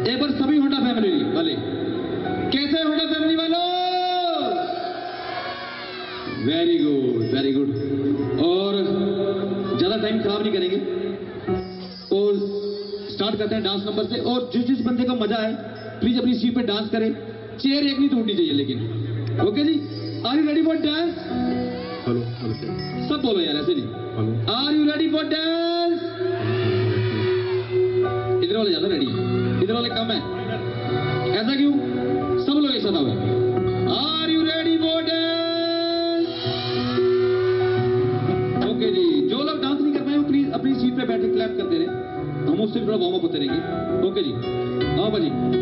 एक बार सभी Honda family वाले, कैसे होंडा फैमिली वालों? Very good, very good. और ज्यादा टाइम खराब नहीं करेंगे और स्टार्ट करते हैं डांस नंबर से। और जिस बंदे को मजा आए प्लीज अपनी सीट पे डांस करें, चेयर एक नहीं टूटनी चाहिए लेकिन। ओके जी, are you ready for dance? सब बोलो यार, ऐसे नहीं। Are you ready for dance? इधर वाले ज्यादा रेडी है, इधर वाले कम है, ऐसा क्यों? सब लोग एक साथ आओ। Are you ready for dance? Okay जी, जो लोग डांस नहीं कर पाए वो प्लीज अपनी सीट पे बैठे क्लैप करते रहे, हम उससे थोड़ा वार्म अप होते रहेंगे। ओके जी, आओ भाजी।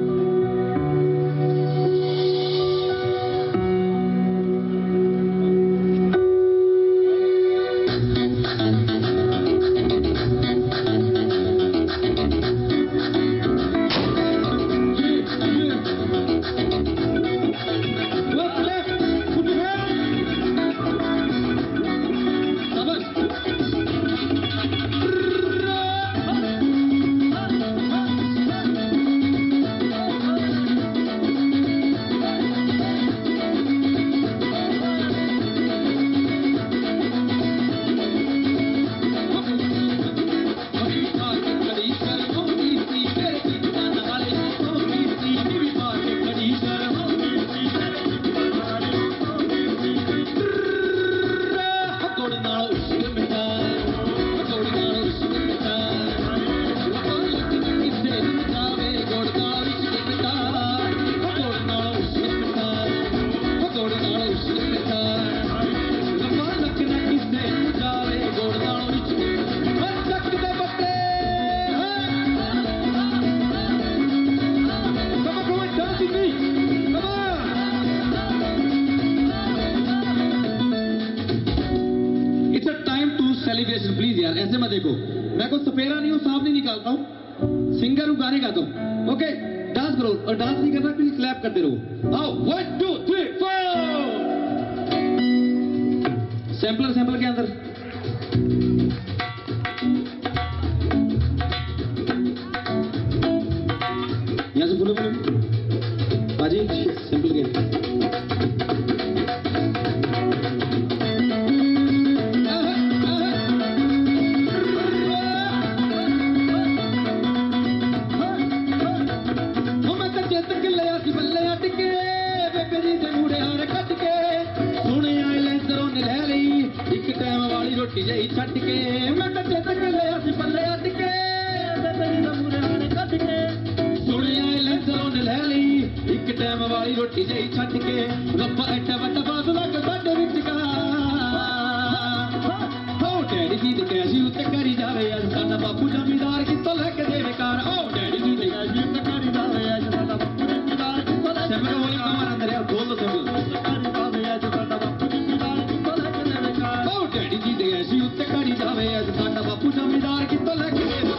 प्लीज यार ऐसे मत देखो, मैं कुछ सपेरा नहीं हूँ, सांप नहीं निकालता हूँ, सिंगर हूँ, गाने गाता हूँ। ओके, डांस करो, और डांस नहीं करना प्लीज क्लैप करते रहो। आओ 1 2 3 4। सैंपलर के अंदर यहाँ से बोलो बाजी, सैंपल के रोटी जई छट के मैं कच्चे तक लिया सी पल्ले अट के तेरी दा मूरे हाने कट के सुनिया लैंसरों ने ले ली एक टाइम वाली रोटी जई छट के रब्बा एटा वड्डा फासला के साडे विच का हो डैडी जी दे कैसी उत्ते करी जावे अज साडा बापू जमींदार कित्तों लेके देवे कार। ओ डैडी जी दे कैसी उत्ते करी जावे अज साडा बापू जमींदार कित्तों लेके देवे कार। कमार अंदर है बोल दो सब करी जावे अज साडा बापू जमींदार कित्तों लेके देवे कार। ओ डैडी जी दे कैसी उत्ते करी जावे अज साडा बापू जमींदार कित्तों लेके देवे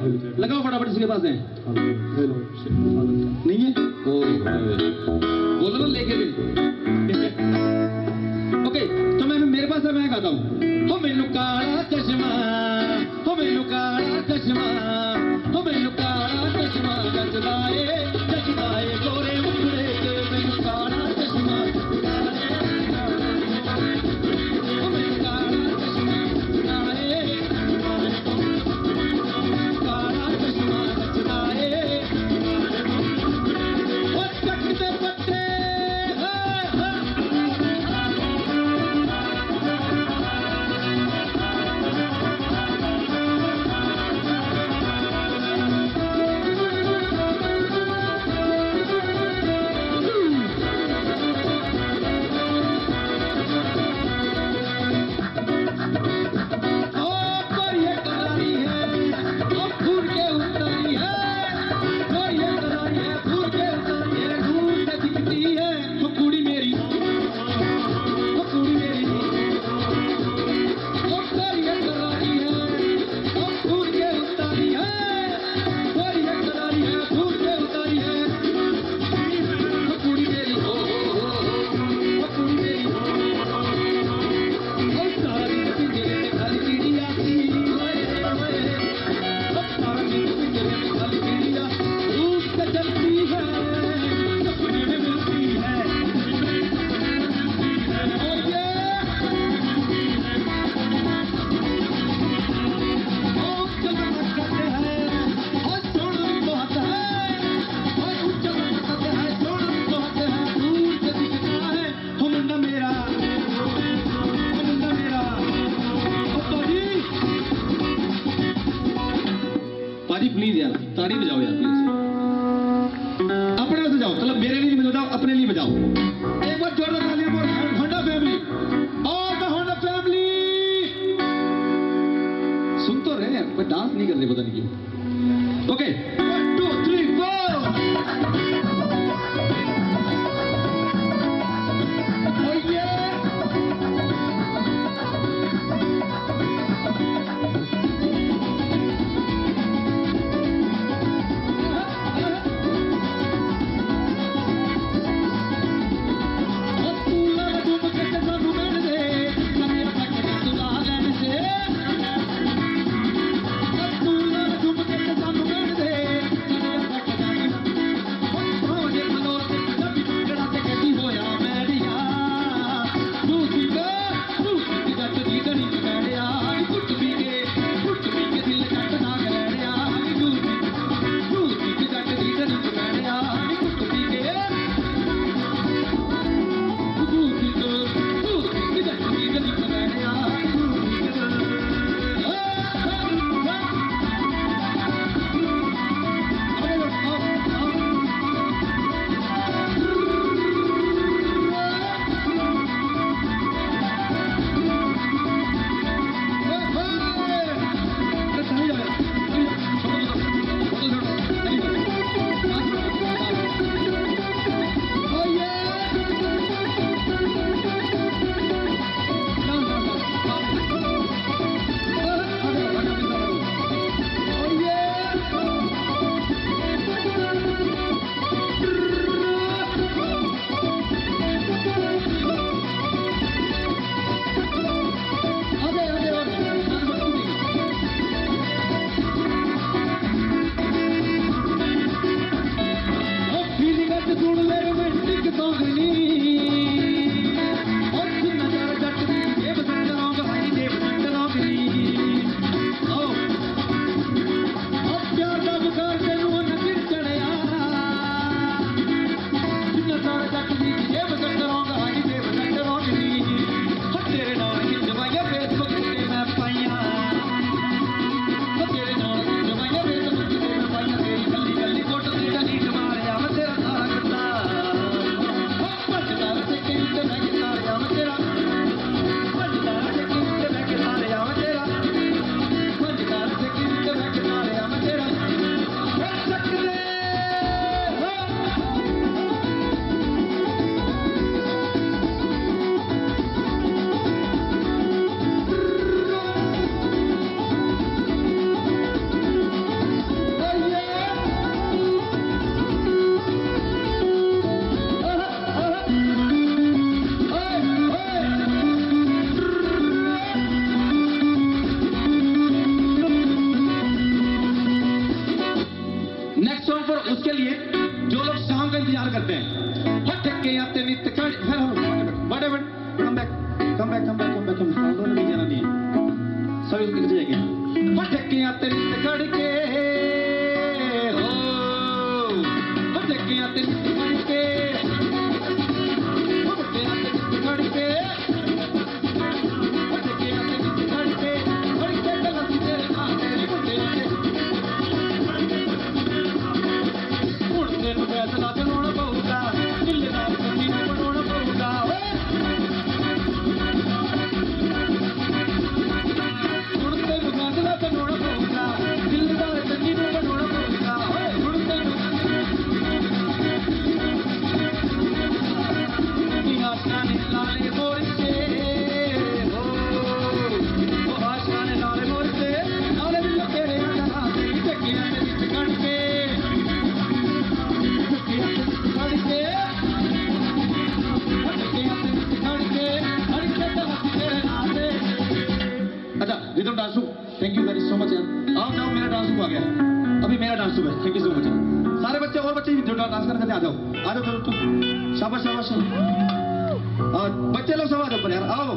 लगाओ फटाफट, इसके पास है नहीं है? ओ बोलो ना लेके दे। ओके, तो मैं मेरे पास है, मैं गाता हूँ। हो मैनू काला चश्मा, हो मैनू काला चश्मा, हो मैनू काला चश्मा जचदाए जचदाए गोरे मुखड़े ते मैनू काला चश्मा हो मैनू काला चश्मा जचदाए काला चश्मा जचदाए ओ चकते पत्ते प्लीज यार ताड़ी बजाओ यार प्लीज, अपने से जाओ, चलो मेरे लिए नहीं बजाओ, अपने लिए बजाओ। एक बार जोरदार तालियां for Honda family, all the Honda family. सुन तो रहे हैं पर डांस नहीं कर रहे, पता नहीं क्यों। ओके 1 2 3 4 तुम dance room, thank you very so much यार। आओ जाओ, मेरा डांस रूम आ गया, अभी मेरा डांस रूम है। थैंक यू सो मच यार। सारे बच्चे और बच्चे जो डांस करना चाहते आ जाओ, आ जाओ जरूर तुम। शाबाश शाबाश। बच्चे लोग सब आ जाओ पर यार, आओ।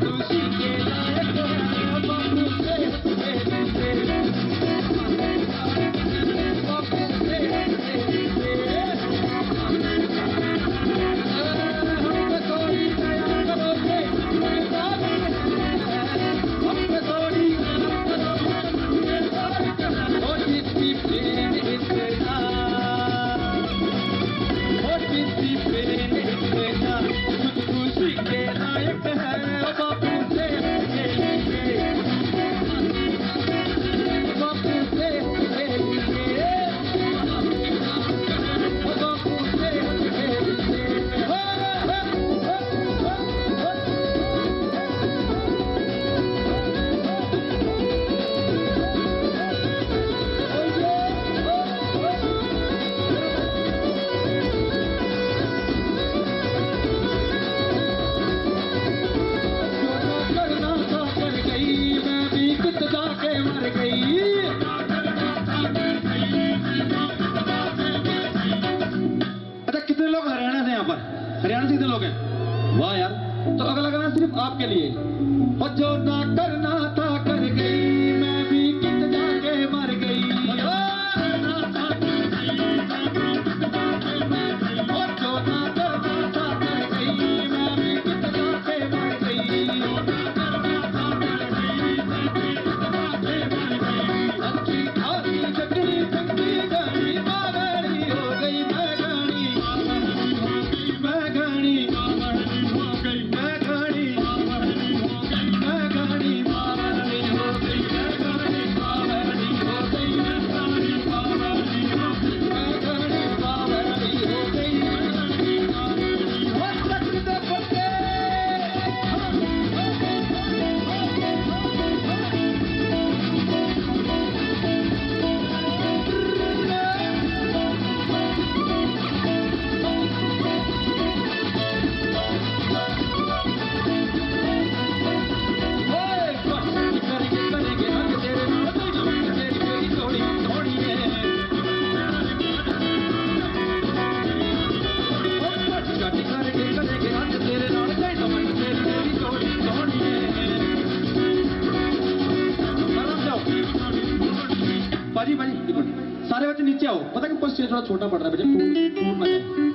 हरियाणा से कितने लोग हैं? वाह यार। तो अगला गाना सिर्फ आपके लिए। और जो ना करना था कर गई, मैं भी कित जाके मर गई। और जो ना करना था कर गई, मैं भी कित जाके मर गई। अच्छी खासी चटनी चंगी गई, बावरी हो गई मैं गानी। बाजी बाजी सारे बच्चे नीचे आओ। पता कि स्टेज थोड़ा छोटा पड़ रहा है, बच्चे टूट ना जाए।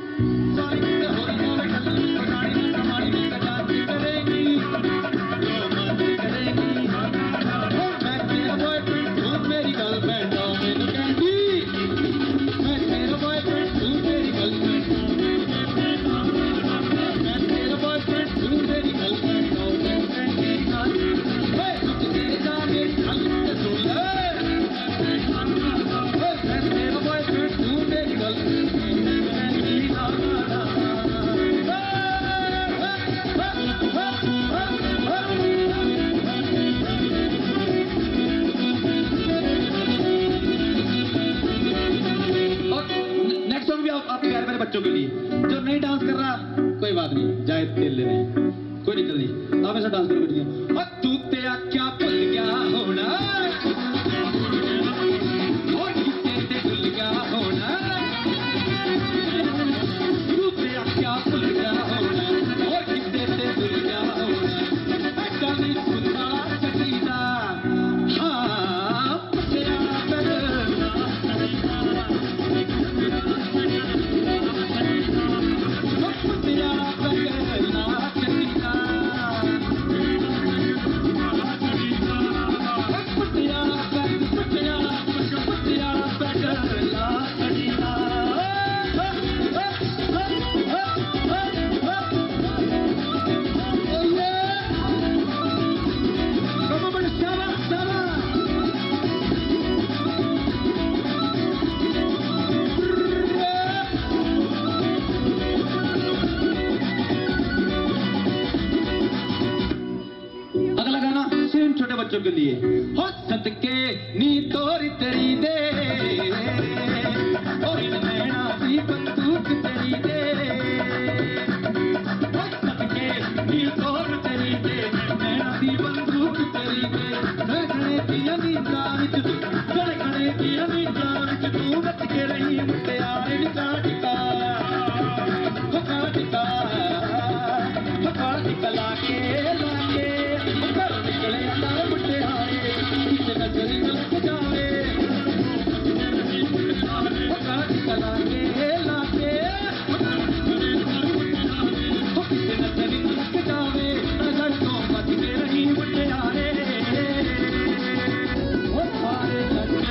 आपके प्यारे प्यारे बच्चों के लिए जो नहीं डांस कर रहा कोई बात नहीं, जाए तेल ले रहे हैं, कोई दिक्कत नहीं, आप ऐसा डांस करो। और तू तेरा क्या भूल गया होना, और कितने भूल गया होना, तू तेरा क्या भूल गया होना, और कितने भूल गया होना। जानी सुनना चकीदा हाँ तेरा बच्चों के लिए। हो सदके नी तोरी तेरी दे, और इन नैना दी बंदूक तेरी दे। हो सदके नी तोरी तेरी दे, नैना दी बंदूक तेरी दे। टिका लाके लाके घर निकले अंदर मुंडे हारे किसे नजर लग जावे घर टिका लाके लाके किसे नजर लग जावे नजर तो बच के रही मुंडे हारे वो सारे लड़के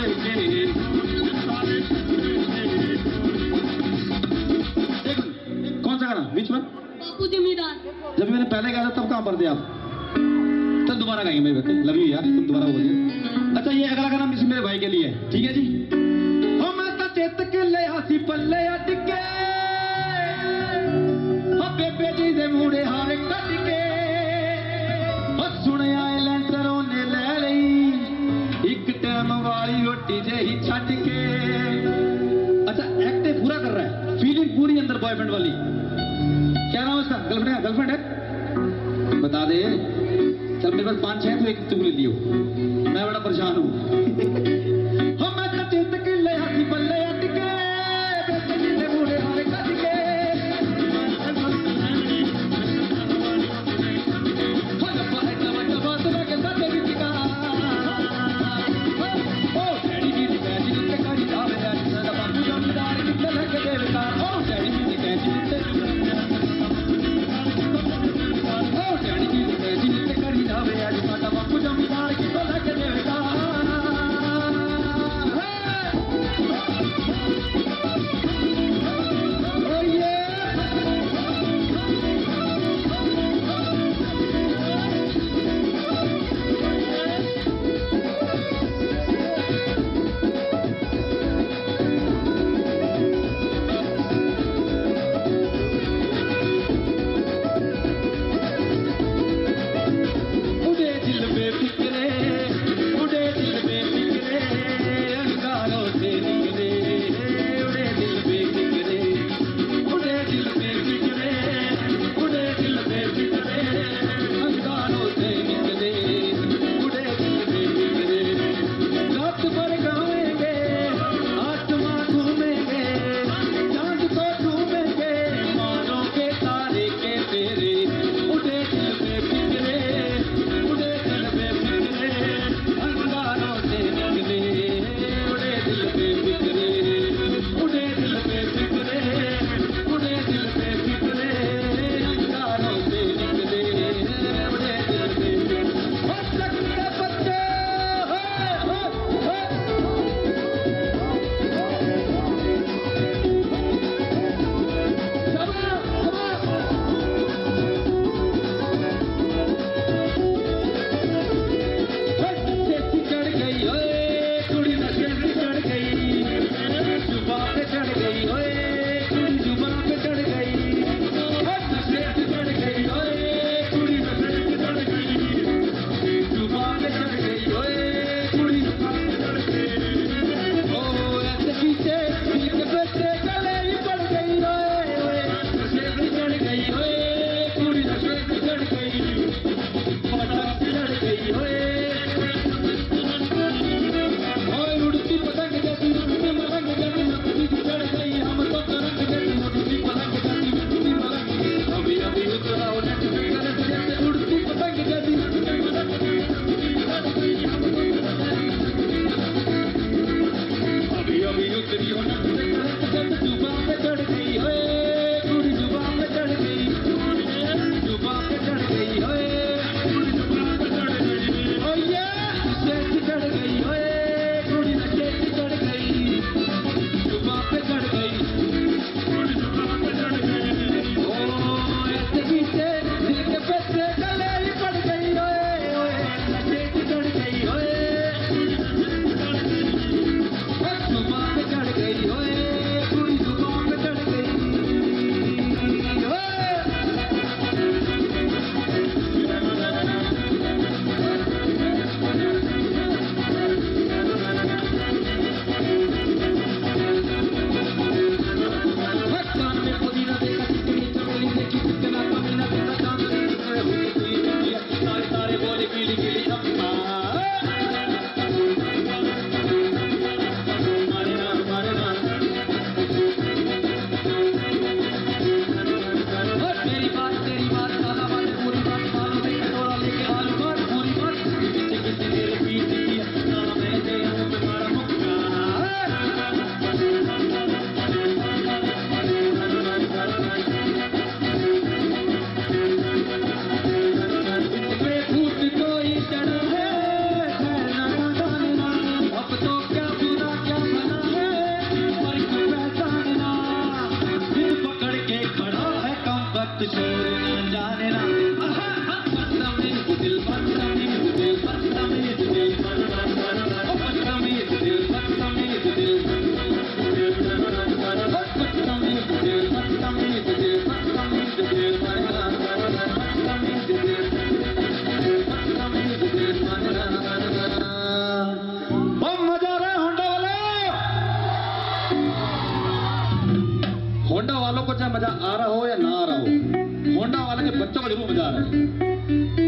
कौन सा गाना बीच में बापू जमींदार जब मैंने पहले गाया था तब कहाँ पर थे आप तो दोबारा गाएंगे मेरे बेटे लव यू यार तुम दोबारा बोलिए अच्छा ये अगला गाना मेरे भाई के लिए है ठीक है जी हो मैं तो चेत के ले हासी पल्ले अट के हो बेबे जी दे मूड़े हार कट के हो सुने आए लैंसरों ने ले ली एक टाइम वाली रोटी जेही छट के अच्छा एक्ट पूरा कर रहा है फीलिंग पूरी अंदर बॉयफ्रेंड वाली क्या नाम है उसका गर्लफ्रेंड है बता दे चल मेरे पास 5-6 तो एक तुम ले लियो मैं बड़ा परेशान हूँ हम मैं तो चित के ले हाथी पल्ले अट के बेटे जी ने बूढ़े हारे कट के हो लपा है टमाटर बात लगे साथे की टिका ओ डैडी जी ने कैसी जितने करी दावे यार सारा बापू जमींदार कितने लगे देवता ओ डैडी जी ने कैसी जितने शोर ना जाने ना बदतमीज दिल बदतमीज दिल बदतमीज दिल बदतमीज दिल बदतमीज दिल होंडा वालों को चाहे मजा आ रहा हो या ना आ रहा हो, होंडा वाले के बच्चों को जरूर मजा आ रहा है।